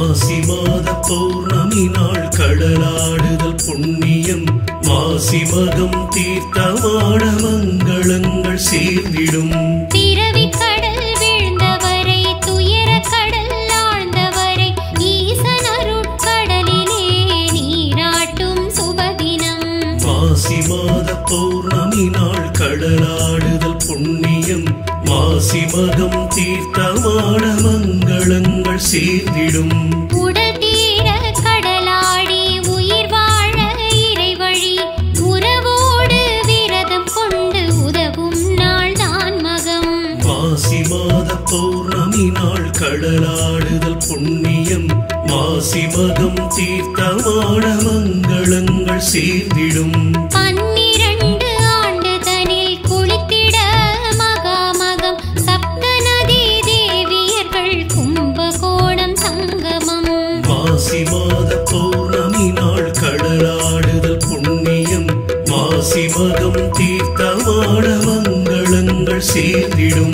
மாசி மாத பௌர்ணமி நாள் கடலாடுதல் புண்ணியம் மாசி மகம் தீர்த்தமான மங்களங்கள் சேர்ந்திடும் பிறவி கடல் வீழ்ந்தவரை துயர கடல் ஆழ்ந்தவரை ஈசன் அருட்கடலிலே நீராட்டும் சுபதினம் மாசி மாத பௌர்ணமி நாள் கடலாடுதல் புண்ணியம் மாசி மகம் தீர்த்தமான மங்களங்கள் சேர்ந்திடும் உடல் தீர கடலாடி உயிர் வாழ இறைவழி உறவோடு விரதம் கொண்டு உதவும் நாள் தான் மகம் மாசி மாத பௌர்ணமி நாள் கடலாடுதல் புண்ணியம் மாசி மகம் தீர்த்தமான மங்களங்கள் சேர்ந்திடும் 12 ஆண்டு தனில் குளித்திட மகாமகம் சப்த நதி தேவியர்கள் கும்பகோணம் சங்கமம் மாசி மாத பௌர்ணமி நாள் கடலாடுதல் புண்ணியம் மாசி மகம் தீர்த்தமான மங்களங்கள் சேர்ந்திடும்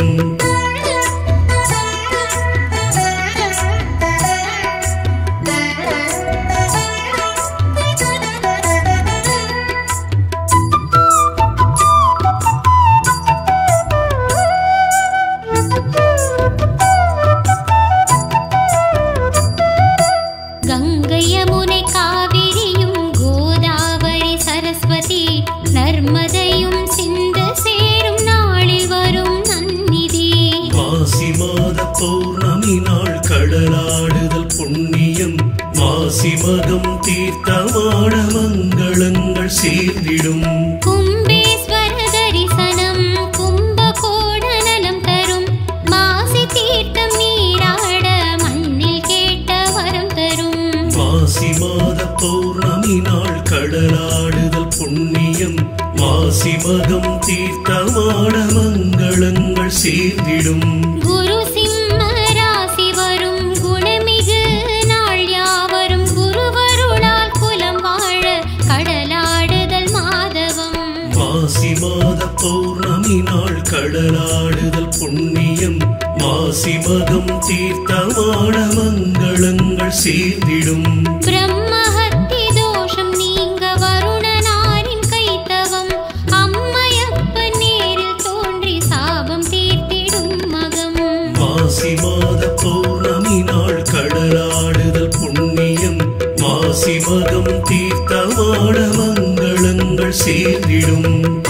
கங்கை யமுனை காவிரியும் கோதாவரி சரஸ்வதி நர்மதையும் சிந்து சேரும் நாளில் வரும் நன்னிதி மாசி மாத பௌர்ணமி நாள் கடலாடுதல் புண்ணியம் மாசி மகம் தீர்த்தமான மங்களங்கள் சேர்ந்திடும் கும்பேஸ்வர தரிசனம் கும்பகோண நலம் தரும் மாசி தீர்த்தம் நீராட மண்ணில் கேட்ட வரம் தரும் மாசி மாத பௌர்ணமி நாள் கடலாடுதல் புண்ணியம் மாசி மகம் தீர்த்தமான மங்களங்கள் சேர்ந்திடும் குரு சிம்ம ராசி வரும் குணமிகு நாள் யாவரும் குருவருளால் குலம் வாழ கடலாடுதல் மாதவம் மாசி மாத பௌர்ணமி நாள் கடலாடுதல் புண்ணியம் மாசி மகம் தீர்த்தமான மங்களங்கள் சேர்ந்திடும் பிரம்மஹத்தி தோஷம் நீங்க வருணனாரின் கைத்தவம் அம்மையப்பன் நேரில் தோன்றி சாபம் தீர்த்திடும் மகம் மாசி மாத பௌர்ணமி நாள் கடலாடுதல் புண்ணியம் மாசி மகம் தீர்த்தமான மங்களங்கள் சேர்ந்திடும்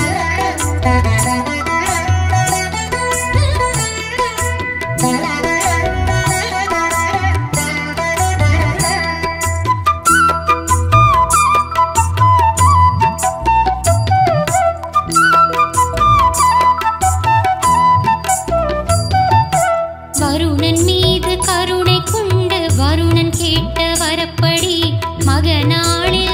வருணன் மீது கருணை கொண்டு வருணன் கேட்ட வரப்படி மகனாளே